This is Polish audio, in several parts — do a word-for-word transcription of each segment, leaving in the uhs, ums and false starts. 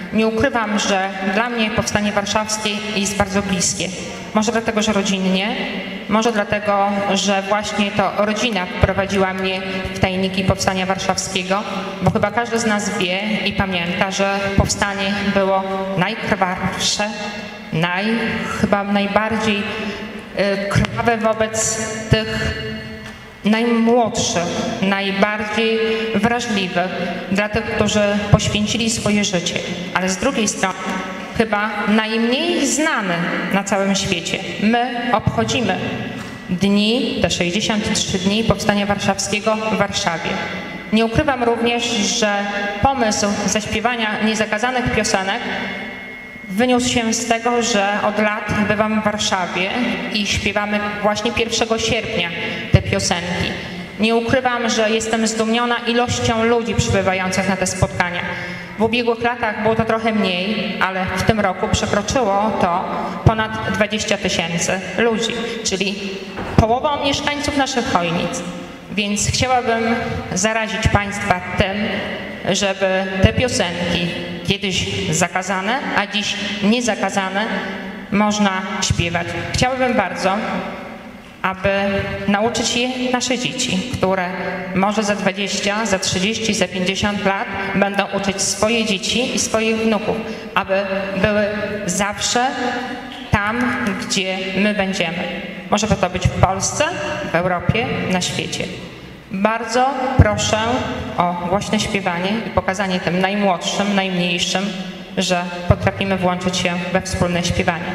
Nie ukrywam, że dla mnie Powstanie Warszawskie jest bardzo bliskie. Może dlatego, że rodzinnie, może dlatego, że właśnie to rodzina wprowadziła mnie w tajniki Powstania Warszawskiego, bo chyba każdy z nas wie i pamięta, że powstanie było najkrwawsze, naj, chyba najbardziej y, krwawe wobec tych najmłodszych, najbardziej wrażliwych, dla tych, którzy poświęcili swoje życie, ale z drugiej strony chyba najmniej znany na całym świecie. My obchodzimy dni, te sześćdziesiąt trzy dni Powstania Warszawskiego w Warszawie. Nie ukrywam również, że pomysł zaśpiewania niezakazanych piosenek wyniósł się z tego, że od lat bywam w Warszawie i śpiewamy właśnie pierwszego sierpnia te piosenki. Nie ukrywam, że jestem zdumiona ilością ludzi przybywających na te spotkania. W ubiegłych latach było to trochę mniej, ale w tym roku przekroczyło to ponad dwadzieścia tysięcy ludzi, czyli połową mieszkańców naszych Chojnic. Więc chciałabym zarazić Państwa tym, żeby te piosenki, kiedyś zakazane, a dziś niezakazane, można śpiewać. Chciałabym bardzo, aby nauczyć je nasze dzieci, które może za dwadzieścia, za trzydzieści, za pięćdziesiąt lat będą uczyć swoje dzieci i swoich wnuków, aby były zawsze tam, gdzie my będziemy. Może to być w Polsce, w Europie, na świecie. Bardzo proszę o głośne śpiewanie i pokazanie tym najmłodszym, najmniejszym, że potrafimy włączyć się we wspólne śpiewanie.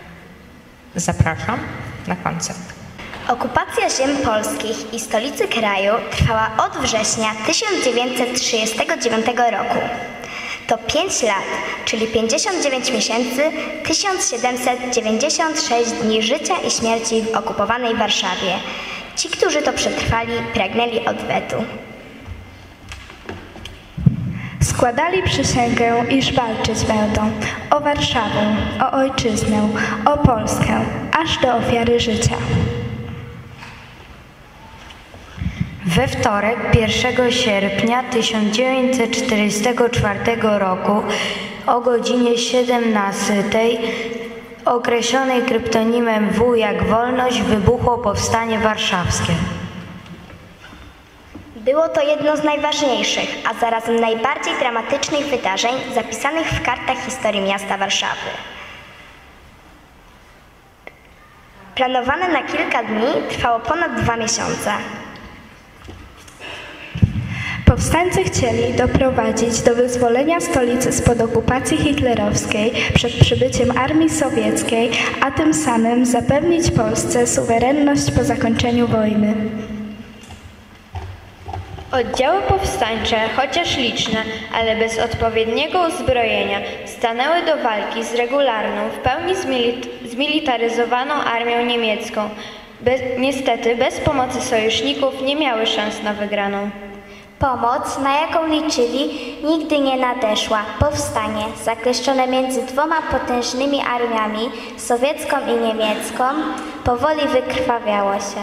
Zapraszam na koncert. Okupacja ziem polskich i stolicy kraju trwała od września tysiąc dziewięćset trzydziestego dziewiątego roku. To pięć lat, czyli pięćdziesiąt dziewięć miesięcy, tysiąc siedemset dziewięćdziesiąt sześć dni życia i śmierci w okupowanej Warszawie. Ci, którzy to przetrwali, pragnęli odwetu. Składali przysięgę, iż walczyć będą o Warszawę, o ojczyznę, o Polskę, aż do ofiary życia. We wtorek, pierwszego sierpnia tysiąc dziewięćset czterdziestego czwartego roku o godzinie siedemnastej, określonej kryptonimem W jak Wolność, wybuchło Powstanie Warszawskie. Było to jedno z najważniejszych, a zarazem najbardziej dramatycznych wydarzeń zapisanych w kartach historii miasta Warszawy. Planowane na kilka dni, trwało ponad dwa miesiące. Powstańcy chcieli doprowadzić do wyzwolenia stolicy spod okupacji hitlerowskiej przed przybyciem armii sowieckiej, a tym samym zapewnić Polsce suwerenność po zakończeniu wojny. Oddziały powstańcze, chociaż liczne, ale bez odpowiedniego uzbrojenia, stanęły do walki z regularną, w pełni zmilit- zmilitaryzowaną armią niemiecką. Bez, niestety bez pomocy sojuszników nie miały szans na wygraną. Pomoc, na jaką liczyli, nigdy nie nadeszła. Powstanie, zakleszczone między dwoma potężnymi armiami, sowiecką i niemiecką, powoli wykrwawiało się.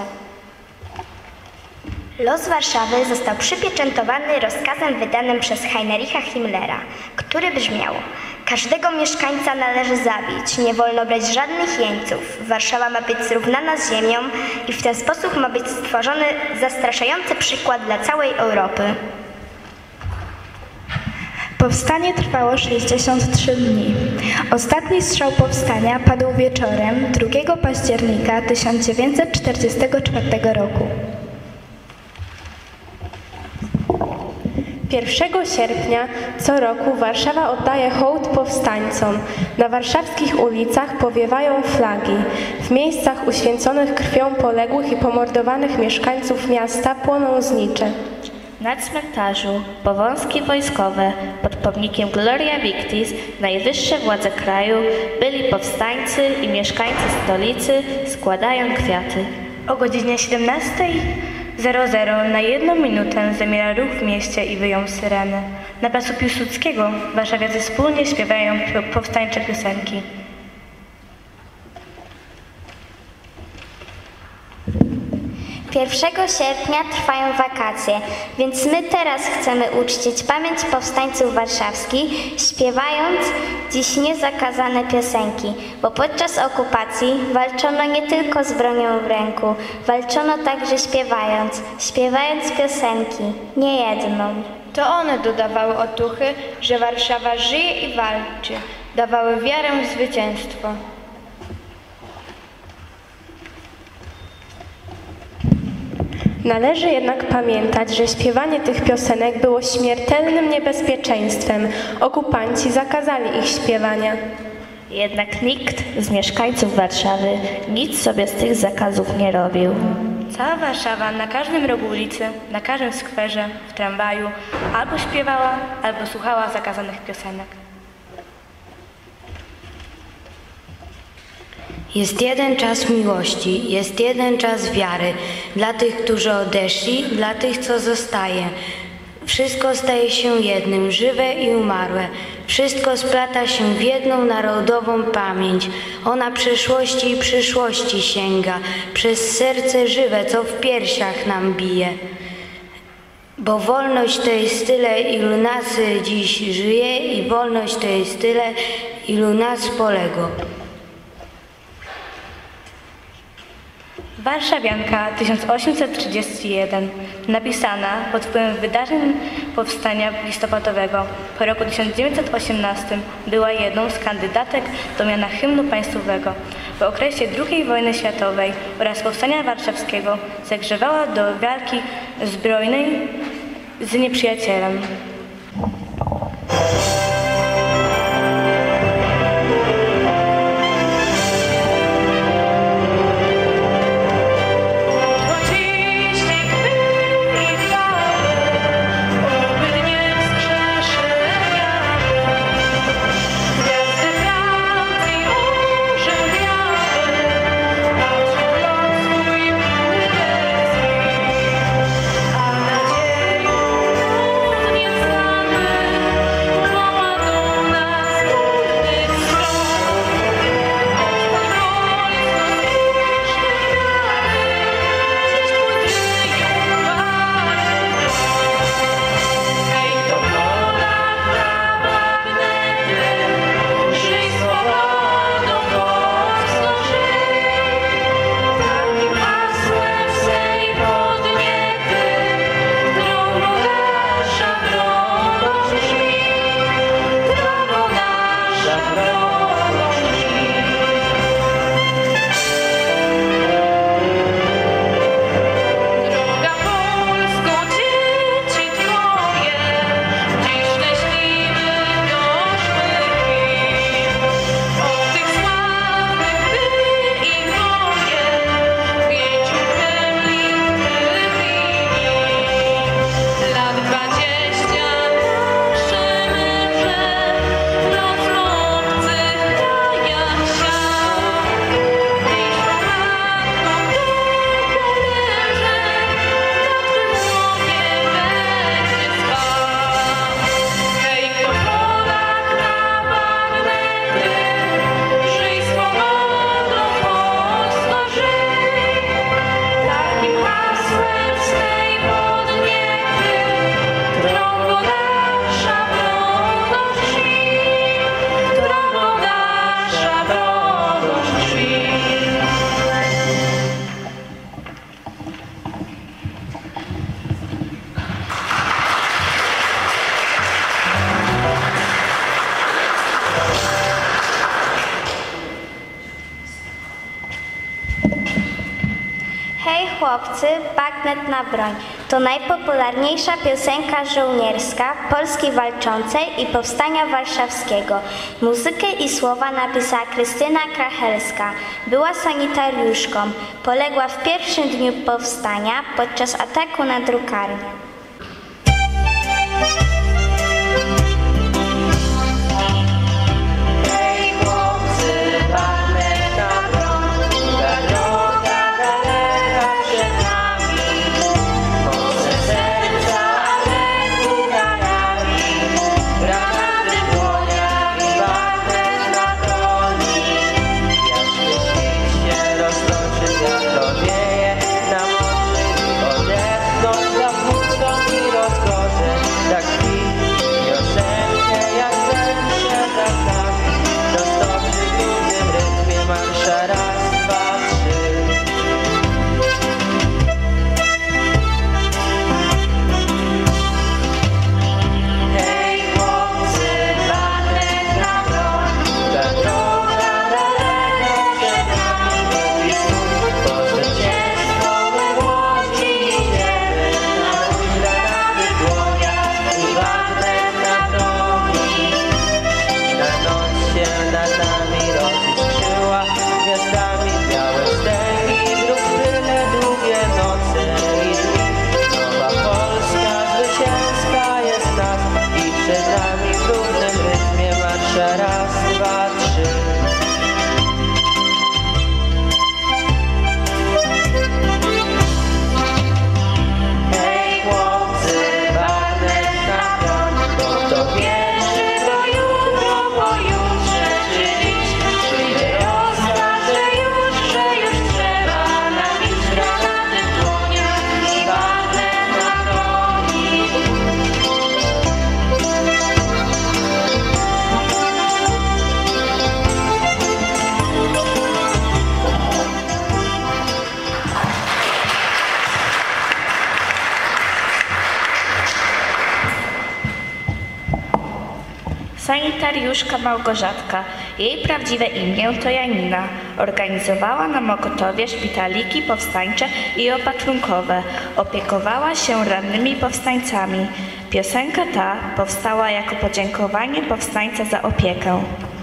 Los Warszawy został przypieczętowany rozkazem wydanym przez Heinricha Himmlera, który brzmiał: każdego mieszkańca należy zabić, nie wolno brać żadnych jeńców. Warszawa ma być zrównana z ziemią i w ten sposób ma być stworzony zastraszający przykład dla całej Europy. Powstanie trwało sześćdziesiąt trzy dni. Ostatni strzał powstania padł wieczorem drugiego października tysiąc dziewięćset czterdziestego czwartego roku. pierwszego sierpnia co roku Warszawa oddaje hołd powstańcom. Na warszawskich ulicach powiewają flagi. W miejscach uświęconych krwią poległych i pomordowanych mieszkańców miasta płoną znicze. Na cmentarzu powązki wojskowe pod pomnikiem Gloria Victis najwyższe władze kraju, byli powstańcy i mieszkańcy stolicy składają kwiaty. O godzinie siedemnastej zero zero na jedną minutę zamiera ruch w mieście i wyją syreny. Na placu Piłsudskiego warszawiacy wspólnie śpiewają powstańcze piosenki. pierwszego sierpnia trwają wakacje, więc my teraz chcemy uczcić pamięć powstańców warszawskich, śpiewając dziś niezakazane piosenki, bo podczas okupacji walczono nie tylko z bronią w ręku, walczono także śpiewając, śpiewając piosenki, nie jedną. To one dodawały otuchy, że Warszawa żyje i walczy, dawały wiarę w zwycięstwo. Należy jednak pamiętać, że śpiewanie tych piosenek było śmiertelnym niebezpieczeństwem. Okupanci zakazali ich śpiewania. Jednak nikt z mieszkańców Warszawy nic sobie z tych zakazów nie robił. Cała Warszawa na każdym rogu ulicy, na każdym skwerze, w tramwaju albo śpiewała, albo słuchała zakazanych piosenek. Jest jeden czas miłości, jest jeden czas wiary. Dla tych, którzy odeszli, dla tych, co zostaje. Wszystko staje się jednym, żywe i umarłe. Wszystko splata się w jedną narodową pamięć. Ona przeszłości i przyszłości sięga, przez serce żywe, co w piersiach nam bije. Bo wolność to jest tyle, ilu nas dziś żyje i wolność to jest tyle, ilu nas poległo. Warszawianka tysiąc osiemset trzydziesty jeden, napisana pod wpływem wydarzeń powstania listopadowego po roku tysiąc dziewięćset osiemnastym, była jedną z kandydatek do miana hymnu państwowego. W okresie drugiej wojny światowej oraz powstania warszawskiego zagrzewała do walki zbrojnej z nieprzyjacielem. chłopcy, bagnet na broń. To najpopularniejsza piosenka żołnierska Polski Walczącej i Powstania Warszawskiego. Muzykę i słowa napisała Krystyna Krachelska. Była sanitariuszką. Poległa w pierwszym dniu powstania podczas ataku na drukarnię. Na mocy Jeszcze raz, dwa, trzy. Hej chłopcy, bagnet na piąt, bo to pierwszy, bo jutro, pojutrze, czy dziś przyjdzie rozkaz, że już, że już trzeba nabić granaty w dłoniach i bagnet na broni. Sanitariuszka Małgorzatka, jej prawdziwe imię to Janina, organizowała na Mokotowie szpitaliki powstańcze i opatrunkowe, opiekowała się rannymi powstańcami. Piosenka ta powstała jako podziękowanie powstańca za opiekę.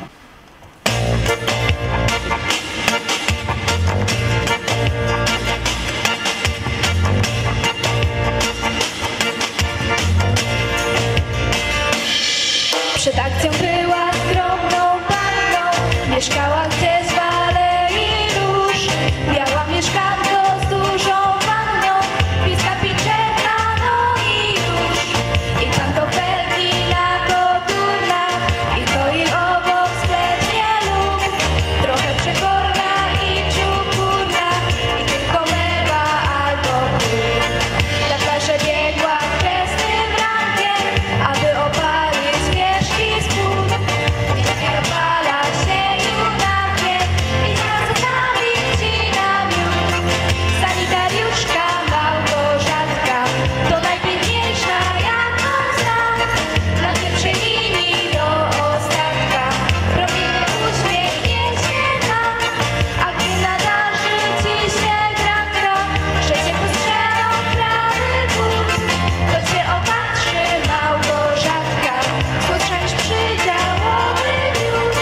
Przed akcją była skromną panną, mieszkała gdzieś w Alei Róż. Biała mieszkanko z dużą wanną, piska piczeta, no i już. I tam koperki na koturnach, i to i obok sklepie lub. Trochę przekorna i czupurna, i tylko mewa albo król. Ta plaża biegła wczesnym rankiem, aby opalić wierzchi spód. I tak opala się junakiem i zaraz zostawić ci na miód. Sanitariuszka Małgorzatka to najpiękniejsza jaką znam. Na pierwszej linii do ostatka promiennie uśmiechnięcie nam. A gdy nadarzy ci się granka, że cię postrzelą prawy but, to cię opatrzy Małgorzatka, słodsza niż przydziałowy miód.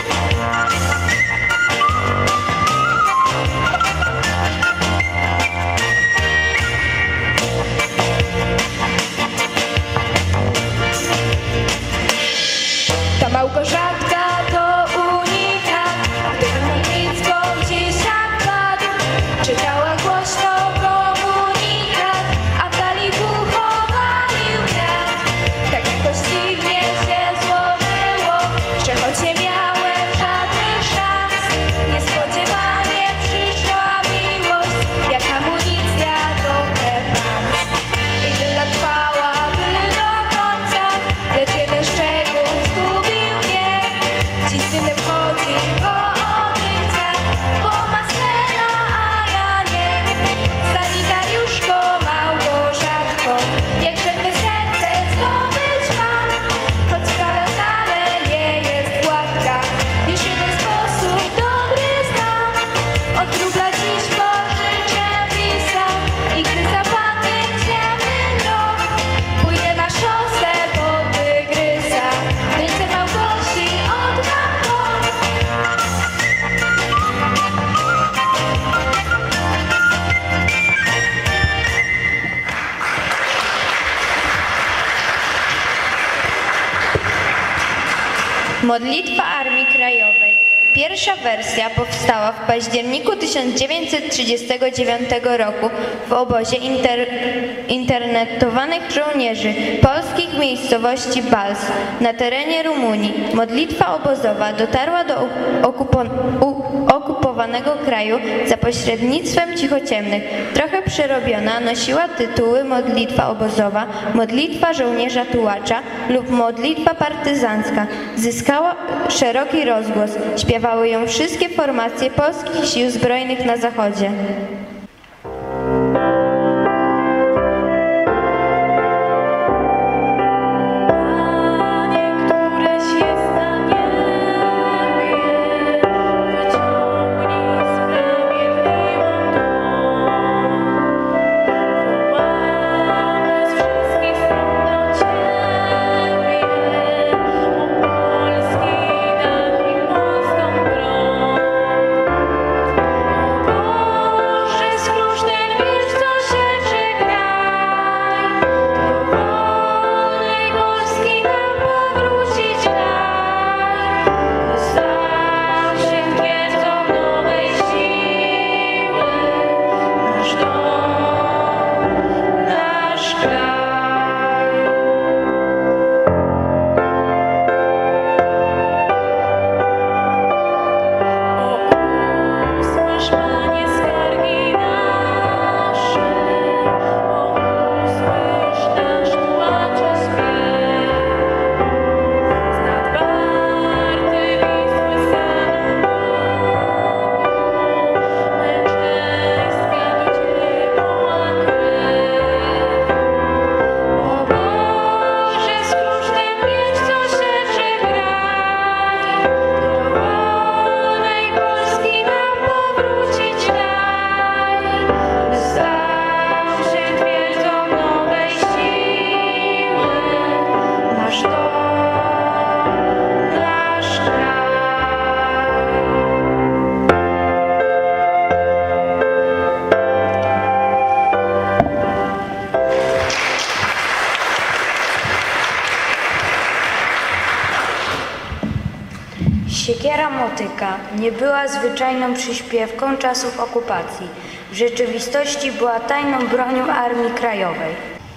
Ta Małgorzatka to unikat, gdy Chmielnicką dzisiaj padł. Czytała głośno komunikat, a w dali buchowali wiatr. Tak jakoś dziwnie się złożyło, że choć nie miałem żadnych szans, niespodziewanie przyszła miłość, jak amunicja do prepans. I tyle trwałaby do końca, lecz jeden szczegół zgubił mnie. Dziś dymem chodzi po odycach, bo ma scena, a ja nie. Sanitariuszko Małgorzatko, niechże te serce zdobyć mam. Choć sprawa wcale nie jest gładka, już jeden sposób dobry znam. Od grubla dziś pożyczę lisa i gdy zapadnie ciemny rok, pójdę na szosę pod Wygrysa, ręce Małgosi oddam Bóg. Modlitwa Armii Krajowej. Pierwsza wersja powstała w październiku tysiąc dziewięćset trzydziestego dziewiątego roku w obozie inter, internetowanych żołnierzy polskich miejscowości Bals na terenie Rumunii. Modlitwa obozowa dotarła do okupo, u, okupowanego kraju za pośrednictwem cichociemnych. Trochę przerobiona, nosiła tytuły modlitwa obozowa, modlitwa żołnierza tułacza lub modlitwa partyzancka. Zyskała szeroki rozgłos. Śpiewały ją wszystkie formacje polskich sił zbrojnych na Zachodzie. Boże, Siekiera motyka nie była zwyczajną przyśpiewką czasów okupacji. W rzeczywistości była tajną bronią Armii Krajowej.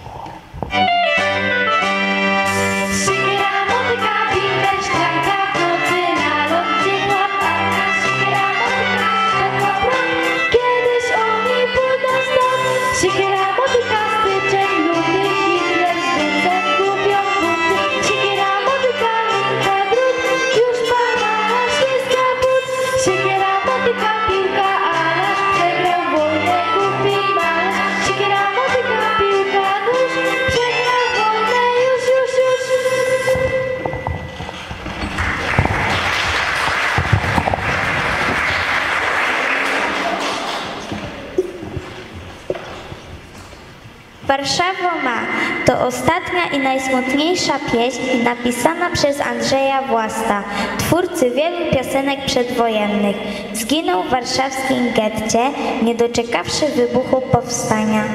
Warszawo ma to ostatnia i najsmutniejsza pieśń napisana przez Andrzeja Własta, twórcy wielu piosenek przedwojennych. Zginął w warszawskim getcie, nie doczekawszy wybuchu powstania.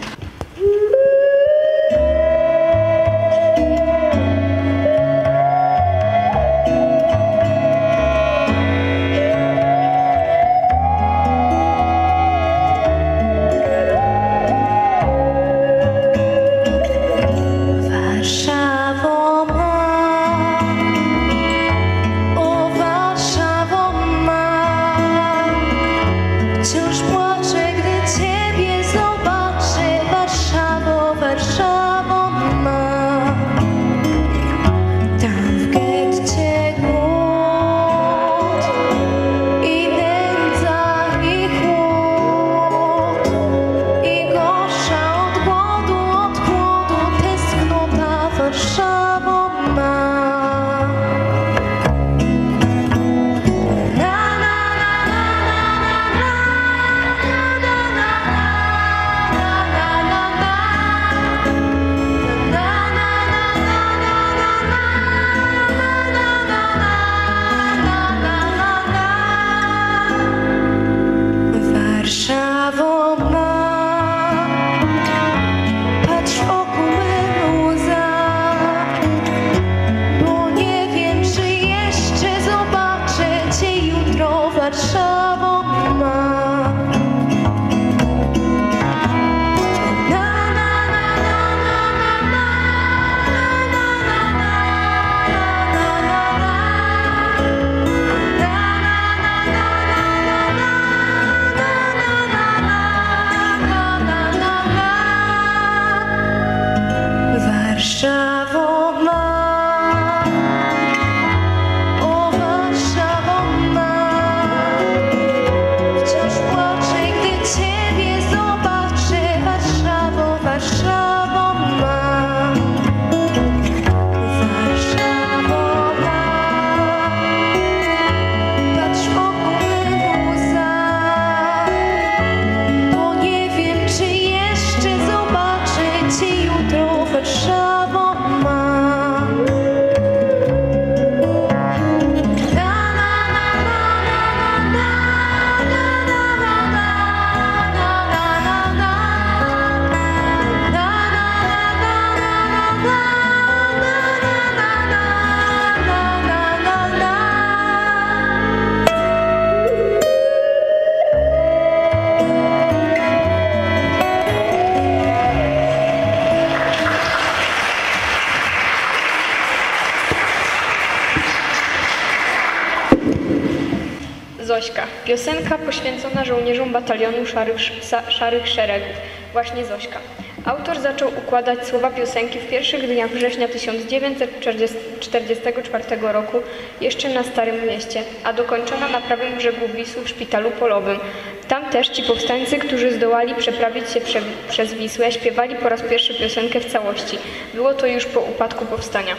Zośka. Piosenka poświęcona żołnierzom batalionu Szarych, Szarych Szeregów. Właśnie Zośka. Autor zaczął układać słowa piosenki w pierwszych dniach września tysiąc dziewięćset czterdziestego czwartego roku jeszcze na Starym Mieście, a dokończona na prawym brzegu Wisły w szpitalu polowym. Tam też ci powstańcy, którzy zdołali przeprawić się prze, przez Wisłę, śpiewali po raz pierwszy piosenkę w całości. Było to już po upadku powstania.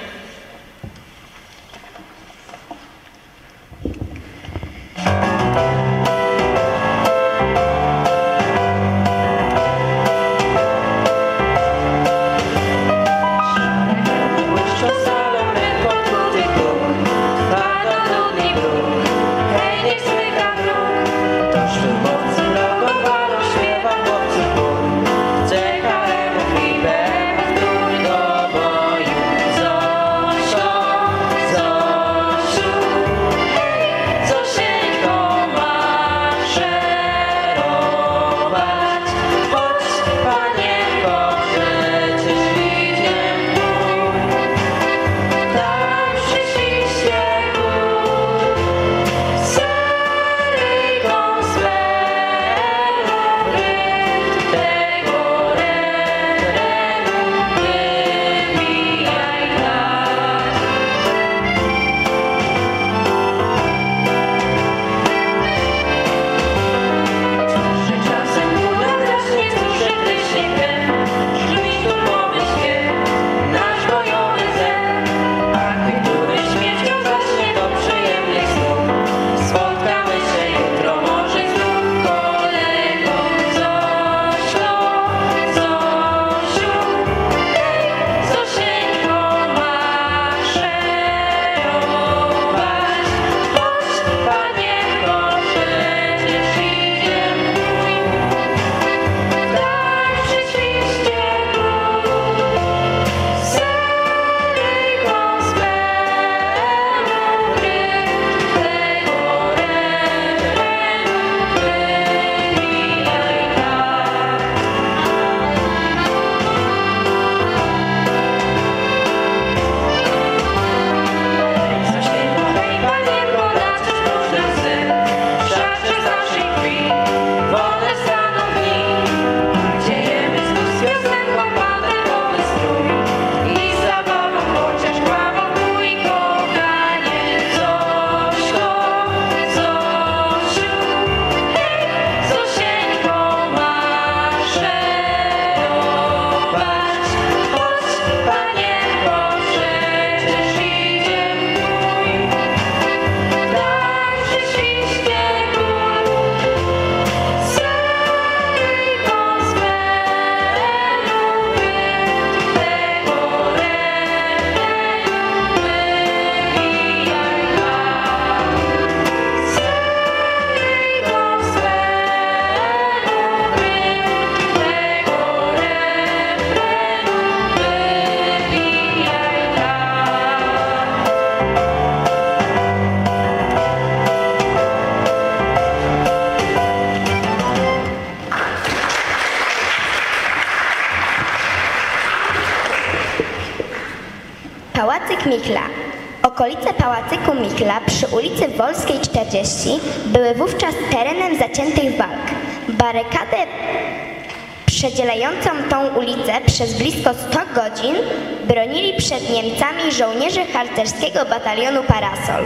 C K M-u i B M-u w do boju. Michla. Okolice Pałacyku Michla przy ulicy Wolskiej czterdzieści były wówczas terenem zaciętych walk. Barykadę przedzielającą tą ulicę przez blisko sto godzin bronili przed Niemcami żołnierze harcerskiego batalionu Parasol.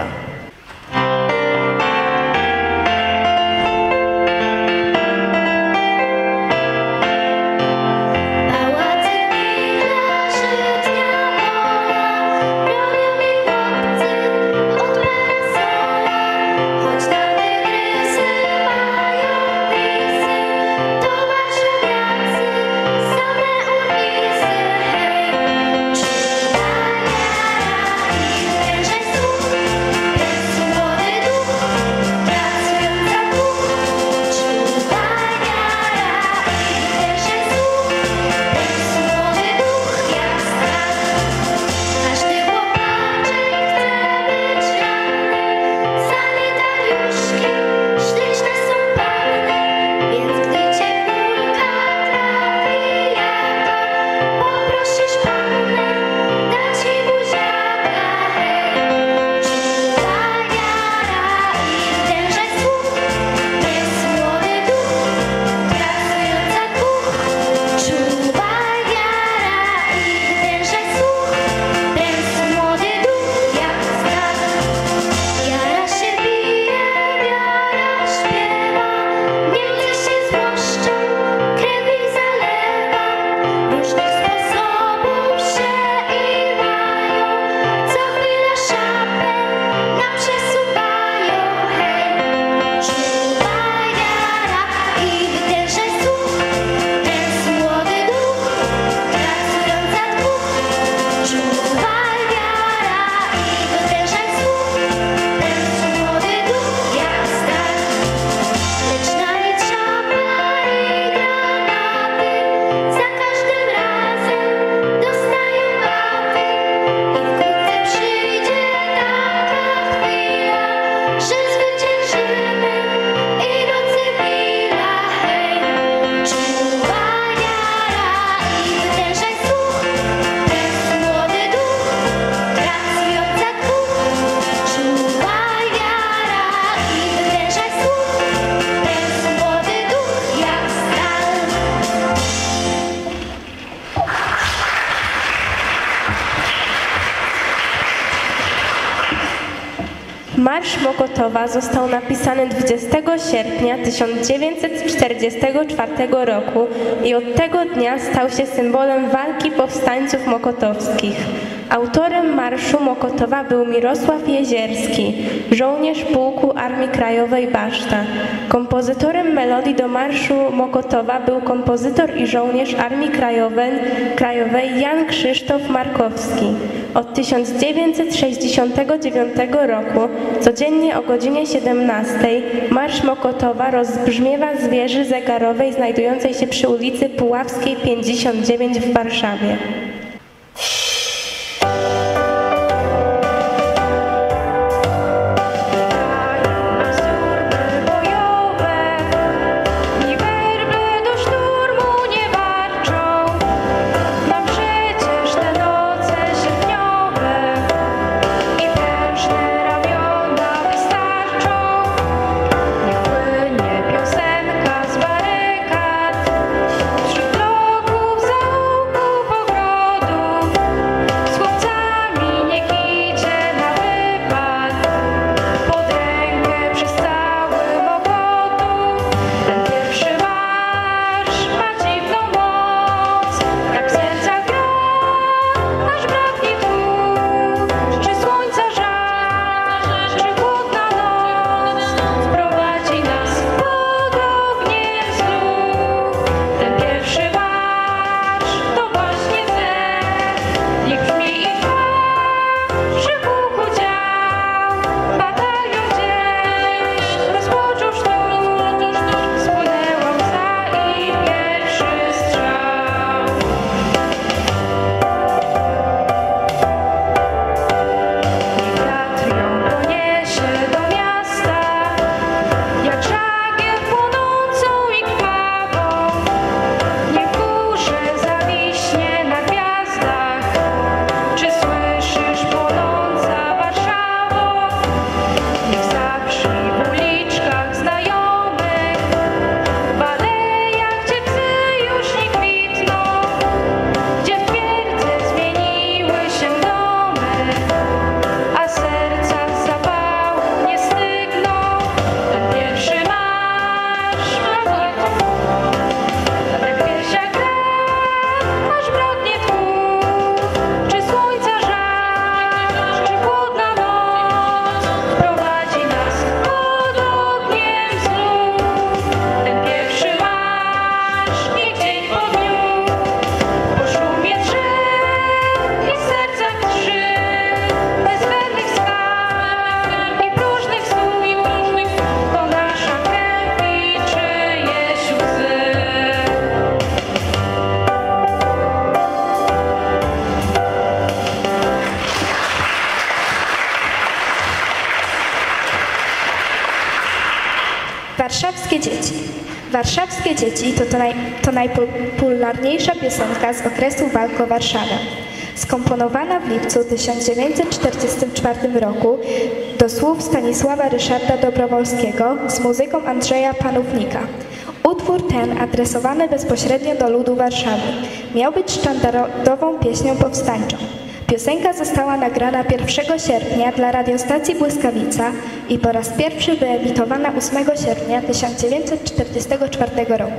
Marsz Mokotowa został napisany dwudziestego sierpnia tysiąc dziewięćset czterdziestego czwartego roku i od tego dnia stał się symbolem walki powstańców mokotowskich. Autorem Marszu Mokotowa był Mirosław Jezierski, żołnierz pułku Armii Krajowej Baszta. Kompozytorem melodii do Marszu Mokotowa był kompozytor i żołnierz Armii Krajowej, Krajowej Jan Krzysztof Markowski. Od tysiąc dziewięćset sześćdziesiątego dziewiątego roku codziennie o godzinie siedemnastej Marsz Mokotowa rozbrzmiewa z wieży zegarowej znajdującej się przy ulicy Puławskiej pięćdziesiąt dziewięć w Warszawie. Wśród bloków, zaułków, ogrodów Warszawskie dzieci. Warszawskie dzieci to, to, naj, to najpopularniejsza piosenka z okresu walk o Warszawę. Skomponowana w lipcu tysiąc dziewięćset czterdziestym czwartym roku do słów Stanisława Ryszarda Dobrowolskiego z muzyką Andrzeja Panównika. Utwór ten, adresowany bezpośrednio do ludu Warszawy, miał być sztandarową pieśnią powstańczą. Piosenka została nagrana pierwszego sierpnia dla radiostacji Błyskawica i po raz pierwszy wyemitowana ósmego sierpnia tysiąc dziewięćset czterdziestego czwartego roku.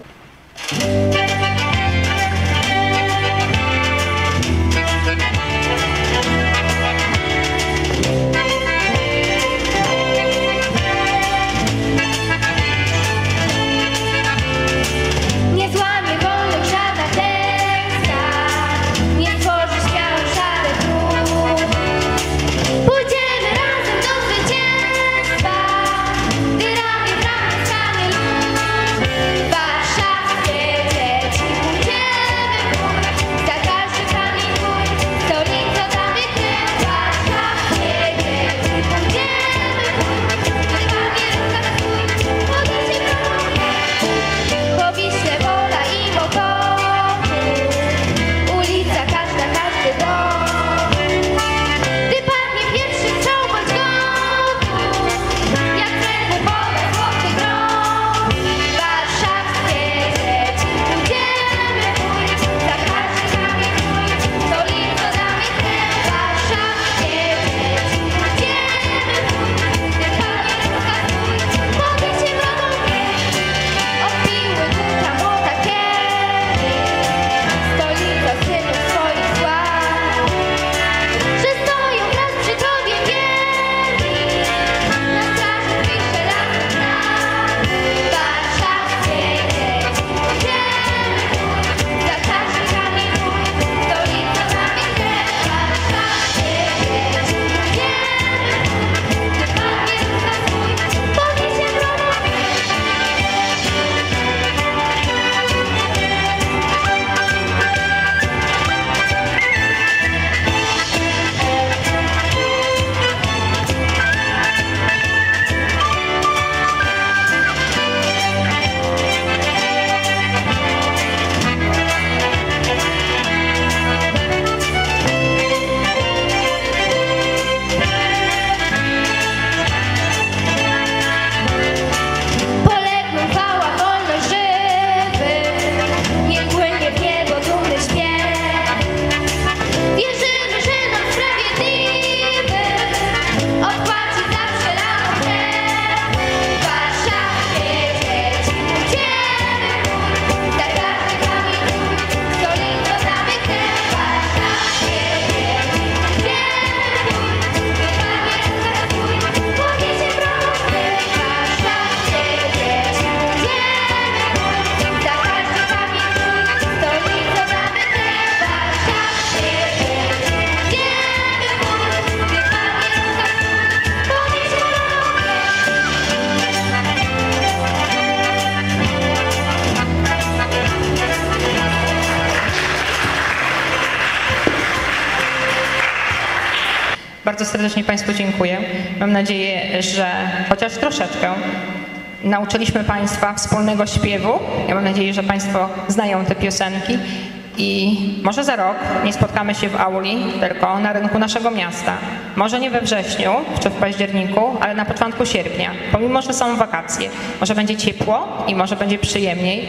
Bardzo serdecznie Państwu dziękuję. Mam nadzieję, że chociaż troszeczkę nauczyliśmy Państwa wspólnego śpiewu. Ja mam nadzieję, że Państwo znają te piosenki i może za rok nie spotkamy się w auli, tylko na rynku naszego miasta. Może nie we wrześniu czy w październiku, ale na początku sierpnia, pomimo że są wakacje. Może będzie ciepło i może będzie przyjemniej.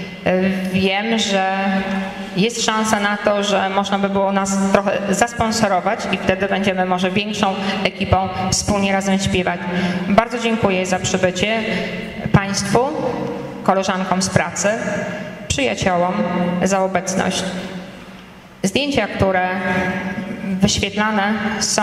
Wiem, że jest szansa na to, że można by było nas trochę zasponsorować i wtedy będziemy może większą ekipą wspólnie razem śpiewać. Bardzo dziękuję za przybycie Państwu, koleżankom z pracy, przyjaciołom za obecność. Zdjęcia, które wyświetlane są,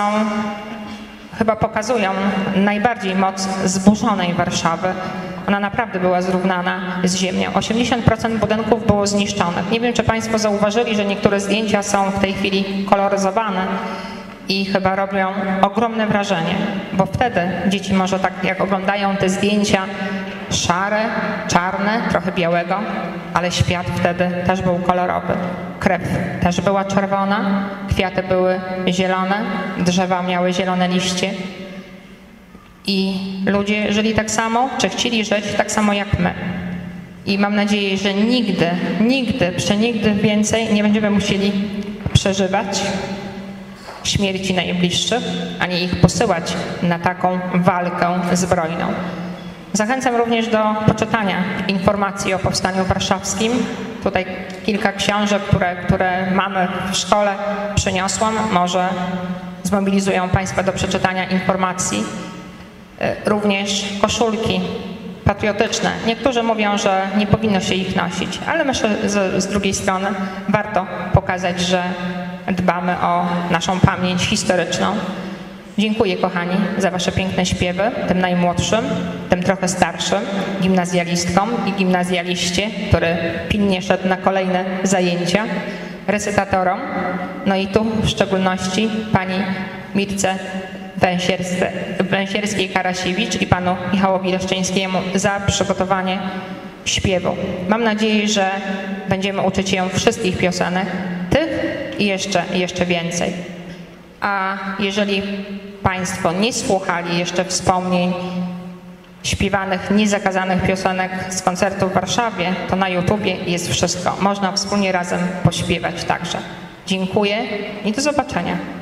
chyba pokazują najbardziej moc zburzonej Warszawy. Ona naprawdę była zrównana z ziemią. osiemdziesiąt procent budynków było zniszczonych. Nie wiem, czy Państwo zauważyli, że niektóre zdjęcia są w tej chwili koloryzowane i chyba robią ogromne wrażenie, bo wtedy dzieci może tak jak oglądają te zdjęcia szare, czarne, trochę białego, ale świat wtedy też był kolorowy. Krew też była czerwona, kwiaty były zielone, drzewa miały zielone liście. I ludzie żyli tak samo, czy chcieli żyć tak samo jak my. I mam nadzieję, że nigdy, nigdy, przenigdy więcej nie będziemy musieli przeżywać śmierci najbliższych, ani ich posyłać na taką walkę zbrojną. Zachęcam również do poczytania informacji o Powstaniu Warszawskim. Tutaj kilka książek, które, które mamy w szkole, przyniosłam. Może zmobilizują Państwa do przeczytania informacji. Również koszulki patriotyczne. Niektórzy mówią, że nie powinno się ich nosić, ale myślę, że z drugiej strony warto pokazać, że dbamy o naszą pamięć historyczną. Dziękuję, kochani, za Wasze piękne śpiewy, tym najmłodszym, tym trochę starszym, gimnazjalistkom i gimnazjaliście, który pilnie szedł na kolejne zajęcia, recytatorom, no i tu w szczególności pani Mirce Węsierskiej-Karasiewicz i panu Michałowi Leszczyńskiemu za przygotowanie śpiewu. Mam nadzieję, że będziemy uczyć się wszystkich piosenek, tych i jeszcze, jeszcze więcej. A jeżeli Państwo nie słuchali jeszcze wspomnień śpiewanych, niezakazanych piosenek z koncertu w Warszawie, to na YouTubie jest wszystko. Można wspólnie razem pośpiewać także. Dziękuję i do zobaczenia.